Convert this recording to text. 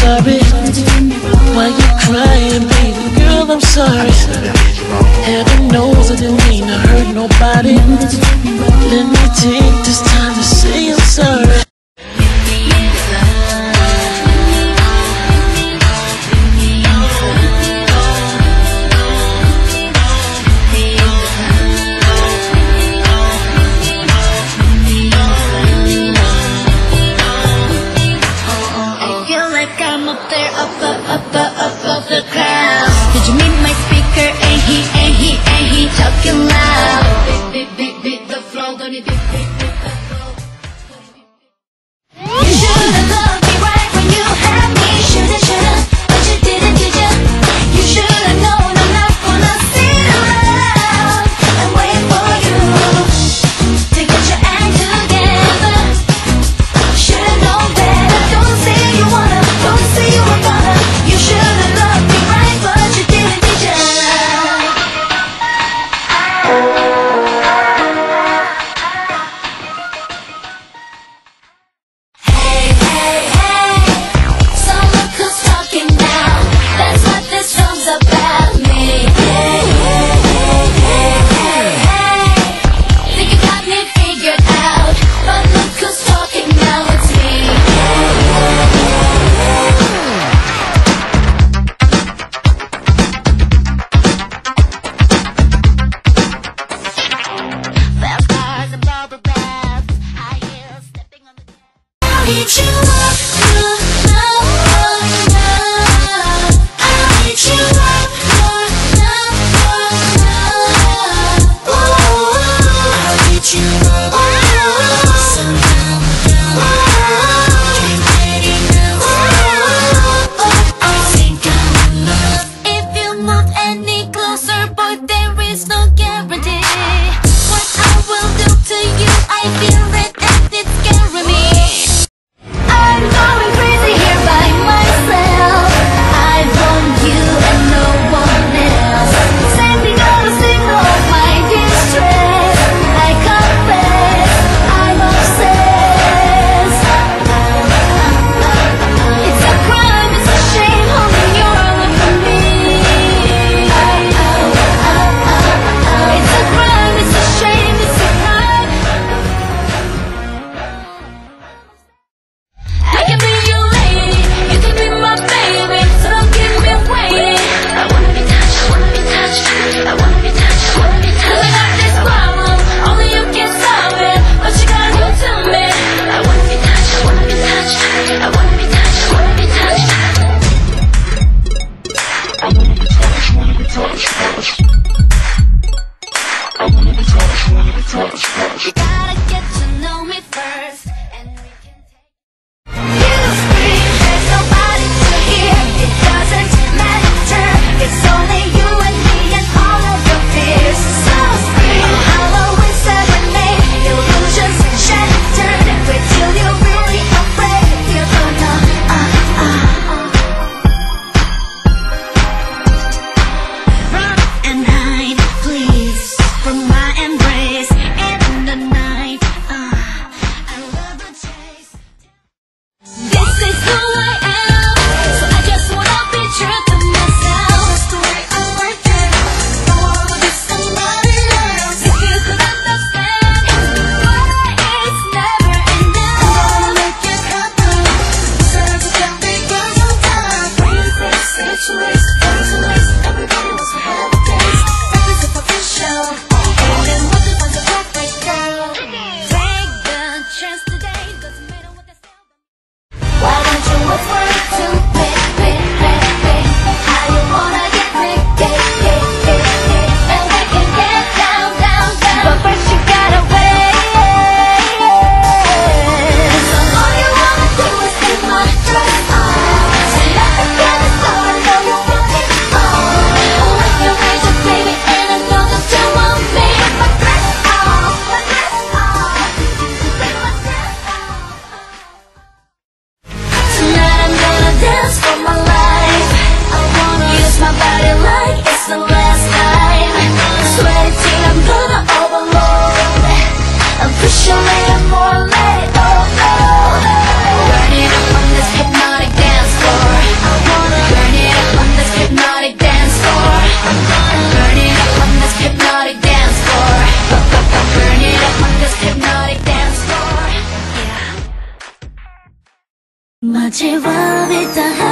sorry. Why you crying, baby girl, I'm sorry. Heaven knows I didn't mean to hurt nobody. Let me take this time to say I'm sorry. Above the crowd. Did you meet my speaker? Ain't he talking loud? Beat the flow, don't you beat the flow. You should've loved me right when you had me. Should've, but you didn't, did ya? You should've known I'm not gonna sit around and wait for you to get your act together. Should've known better. Don't say you wanna, don't say you were gonna. You should've loved me right, but you didn't, did ya? 待ちわびた